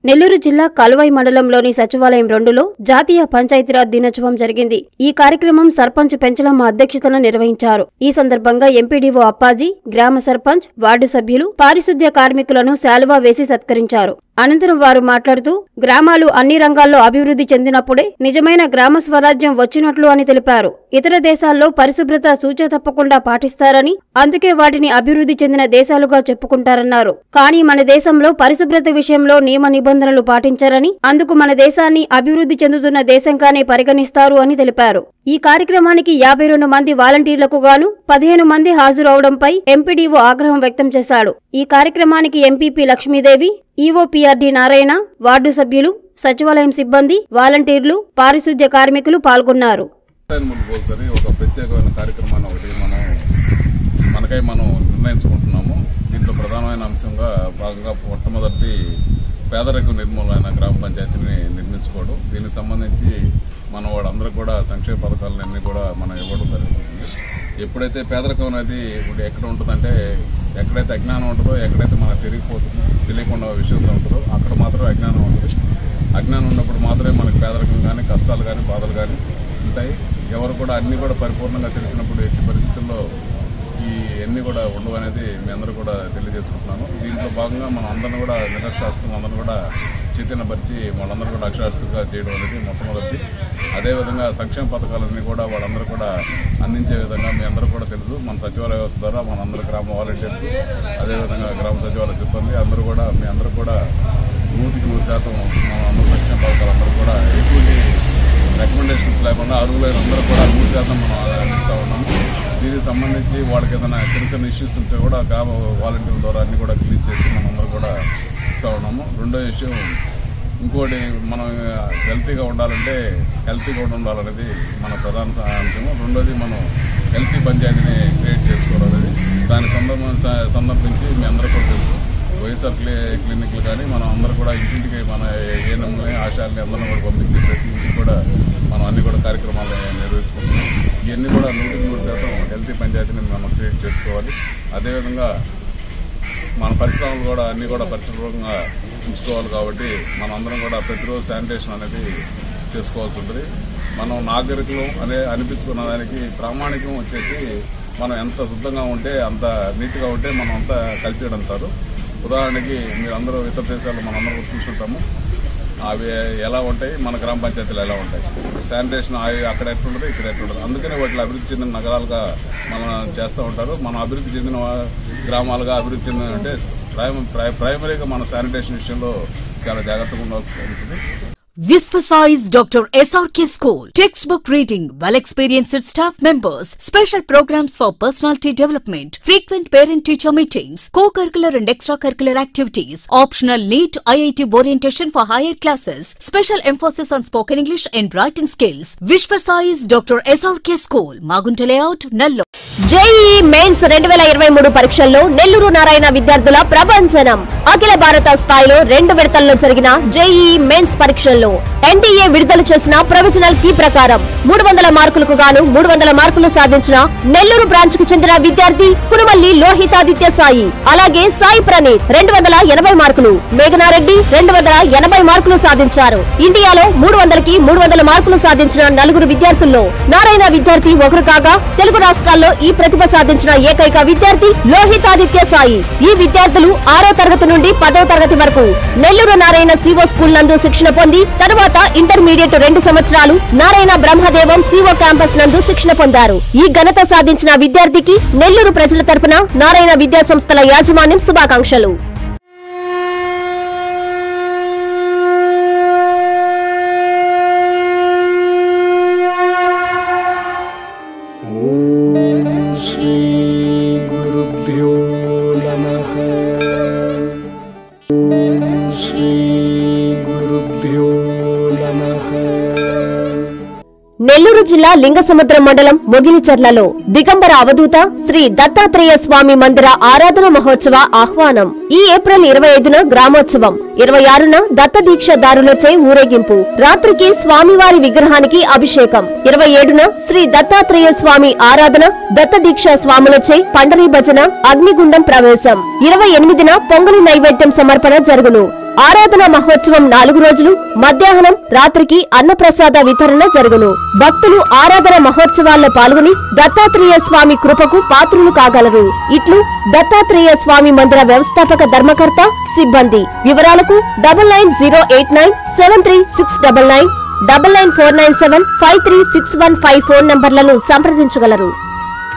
నెల్లూరు జిల్లా కలువై మండలంలోని సచివాలయం 2లో జాతీయ పంచాయతీరాజ్ దినోత్సవం జరిగింది. ఈ కార్యక్రమం సర్పంచ్ పెంచలమ్మ అధ్యక్షతన నిర్వహించారు. ఈ సందర్భంగా ఎంపీడీఓ అప్పాజీ, గ్రామ సర్పంచ్, వార్డు సభ్యులు, పారిశుద్ధ్య కార్మికులను శాలువా వేసి సత్కరించారు. అనంతరం వారు మాట్లాడుతూ గ్రామాలు అన్ని రంగాల్లో అభివృద్ధి చెందినప్పుడే నిజమైన గ్రామ స్వరాజ్యం వచ్చినట్లు అని తెలిపారు. ఇతర దేశాల్లో పరిశుభ్రత సూచన తప్పకుండా పాటిస్తారని, అందుకే వాటిని అభివృద్ధి చెందిన దేశాలుగా చెప్పుకుంటారన్నారు. కానీ మన దేశంలో పరిశుభ్రత విషయంలో నియమ నిబంధనలు పాటించారని, అందుకు మన దేశాన్ని అభివృద్ధి చెందుతున్న దేశంగానే పరిగణిస్తారు అని తెలిపారు. ఈ కార్యక్రమానికి 52 మంది వాలంటీర్లకు గాను 15 మంది హాజరవడంపై ఎంపీడీఓ ఆగ్రహం వ్యక్తం చేశాడు. ఈ కార్యక్రమానికి MPP Lakshmidevi, EOPRD Narayana, ward సభ్యులు, సచివాలయం సిబ్బంది, వాలంటీర్లు, పారిశుద్ధ్య కార్మికులు పాల్గొన్నారు. మనం నిర్ణయించుకుంటున్నాము. దీంట్లో ప్రధానమైన అంశంగా భాగంగా మొట్టమొదటి పేదరిక నిర్మూలన గ్రామ పంచాయతీని నిర్మించుకోవడం. దీనికి సంబంధించి మన వాళ్ళందరూ కూడా సంక్షేమ పథకాలన్నీ కూడా మనం ఇవ్వడం జరుగుతుంది. ఎప్పుడైతే పేదరికం అనేది ఇప్పుడు ఎక్కడ ఉంటుందంటే, ఎక్కడైతే అజ్ఞానం ఉంటుందో, ఎక్కడైతే మనకు తెలియకుండా విషయం ఉంటుందో అక్కడ మాత్రం అజ్ఞానం ఉంటుంది. అజ్ఞానం ఉన్నప్పుడు మాత్రమే మనకు పేదరికం కానీ, కష్టాలు కానీ, బాధలు కానీ ఉంటాయి. ఎవరు కూడా అన్నీ కూడా పరిపూర్ణంగా తెలిసినప్పుడు ఎట్టి పరిస్థితుల్లో ఇవన్నీ కూడా ఉండవు అనేది మీ అందరూ కూడా తెలియజేసుకుంటున్నాను. దీంట్లో భాగంగా మనం అందరినీ కూడా నిరక్షరాస్యులు అందరూ కూడా చైతన్యపరిచి వాళ్ళందరూ కూడా అక్షరాస్యులుగా చేయడం అనేది మొట్టమొదటి. అదేవిధంగా సంక్షేమ పథకాలన్నీ కూడా వాళ్ళందరూ కూడా అందించే విధంగా మీ అందరూ కూడా తెలుసు. మన సచివాలయ వ్యవస్థ ద్వారా మనందరూ గ్రామ వాలంటీర్స్, అదేవిధంగా గ్రామ సచివాలయ సిబ్బంది అందరూ కూడా మీ అందరూ కూడా 100% మన అందరూ సంక్షేమ పథకాలు అందరూ కూడా ఎటువంటి రికమెండేషన్స్ లేకుండా అర్హులైన అందరూ కూడా 100% మనం అందిస్తూ ఉన్నాము. దీనికి సంబంధించి వాళ్ళకి ఏదైనా చిన్న ఇష్యూస్ ఉంటే కూడా గ్రామ వాలంటీర్ల ద్వారా అన్ని కూడా క్లీన్ చేసి మనందరూ కూడా ఇస్తూ ఉన్నాము. రెండో విషయం, ఇంకోటి మనం హెల్తీగా ఉండాలనేది మన ప్రధాన అంశము. రెండోది, మనం హెల్తీ పంచాయతీని క్రియేట్ చేసుకోవాలనేది. దానికి సందర్భించి మీ అందరూ కూడా తెలుసు, వైఎస్ఆర్ క్లినిక్లు కానీ మనం అందరూ కూడా ఇంటింటికి మన ఏఎన్ఎంని, ఆశాలని అందరం కూడా పంపించి ప్రతి ఇంటికి కూడా మనం అన్ని కూడా కార్యక్రమాలు నిర్వహించుకుంటున్నాం. ఇవన్నీ కూడా 100% హెల్తీ పంచాయతీని మనం క్రియేట్ చేసుకోవాలి. అదేవిధంగా మన పరిశ్రమలు కూడా అన్నీ కూడా పరిశుభ్రంగా ఉంచుకోవాలి. కాబట్టి మనం అందరం కూడా ప్రతిరోజు శానిటేషన్ అనేది చేసుకోవాల్సి ఉంటుంది. మనం నాగరికులు అనే అనిపించుకున్న దానికి ప్రామాణికం వచ్చేసి మనం ఎంత శుద్ధంగా ఉంటే, అంత నీట్గా ఉంటే మనం అంతా కల్చర్డ్ అంటారు. ఉదాహరణకి మీరు అందరూ ఇతర దేశాల్లో మనందరూ చూసుకుంటాము, అవి ఎలా ఉంటాయి, మన గ్రామ పంచాయతీలు ఎలా ఉంటాయి, శానిటేషన్ అవి అక్కడ ఎట్లుంటుంది, ఇక్కడ ఎట్లుంటుంది. అందుకనే వాటిలో అభివృద్ధి చెందిన నగరాలుగా మనం చేస్తూ ఉంటారు. మనం అభివృద్ధి చెందిన గ్రామాలుగా అభివృద్ధి చెందినంటే ప్రైమరీగా మన శానిటేషన్ విషయంలో చాలా జాగ్రత్తగా ఉండాల్సి ఉంటుంది. Visvasize Dr. SRK School. Textbook reading, well-experienced staff members, special programs for personality development, frequent parent-teacher meetings, co-curricular and extracurricular activities, optional NEET IIT orientation for higher classes, special emphasis on spoken English and writing skills. Visvasize Dr. SRK School, Magunta Layout, Nellore. JEE mains 2023 పరీక్షల్లో నెల్లూరు నారాయణ విద్యార్థుల ప్రభంజనం. అఖిల భారత స్థాయిలో 2 విడతల్లో జరిగిన JEE mains పరీక్షల్లో NTA విడుదల చేసిన ప్రొవిజనల్ కీ ప్రకారం 300 మార్కులకు గాను 300 మార్కులు సాధించిన నెల్లూరు బ్రాంచ్ కు చెందిన విద్యార్థి కురుమల్లి లోహితాదిత్య సాయి, అలాగే సాయి ప్రణీత్ 280 మార్కులు, మేఘనారెడ్డి 280 మార్కులు సాధించారు. ఇండియాలో 300కి 300 మార్కులు సాధించిన 4 విద్యార్థుల్లో నారాయణ విద్యార్థి ఒకరు కాగా, తెలుగు రాష్ట్రాల్లో ఈ ప్రతిభ సాధించిన ఏకైక విద్యార్థి లోహితాదిత్య సాయి. ఈ విద్యార్థులు 6వ తరగతి నుండి 10వ తరగతి వరకు నెల్లూరు నారాయణ సిఓ స్కూల్ నందు శిక్షణ పొంది, తరువాత ఇంటర్మీడియట్ 2 సంవత్సరాలు నారాయణ బ్రహ్మదేవం సిఓ క్యాంపస్ నందు శిక్షణ పొందారు. ఈ ఘనత సాధించిన విద్యార్థికి నెల్లూరు ప్రజల తరపున నారాయణ విద్యా సంస్థల యాజమాన్యం శుభాకాంక్షలు. నెల్లూరు జిల్లా లింగసముద్రం మండలం మొగిలిచర్లలో దిగంబర అవధూత శ్రీ దత్తాత్రేయ స్వామి మందిర ఆరాధన మహోత్సవ ఆహ్వానం. ఈ ఏప్రిల్ 25న గ్రామోత్సవం. 26న దత్తదీక్షదారులచే ఊరేగింపు, రాత్రికి స్వామివారి విగ్రహానికి అభిషేకం, 27న శ్రీ దత్తాత్రేయ స్వామి ఆరాధన, దత్తదీక్ష స్వాములచే పండరీ భజన, అగ్నిగుండం ప్రవేశం, 28న పొంగలి నైవేద్యం సమర్పణ జరుగును. ఆరాధన మహోత్సవం 4 రోజులు, మధ్యాహ్నం రాత్రికి అన్నప్రసాద వితరణ జరుగును. భక్తులు ఆరాధన మహోత్సవాల్లో పాల్గొని దత్తాత్రేయ స్వామి కృపకు పాత్రులు కాగలరు. ఇట్లు దత్తాత్రేయ స్వామి మందిర వ్యవస్థాపక ధర్మకర్త, సిబ్బంది. వివరాలకు 9989736999, 99497536154 నంబర్లను సంప్రదించగలరు.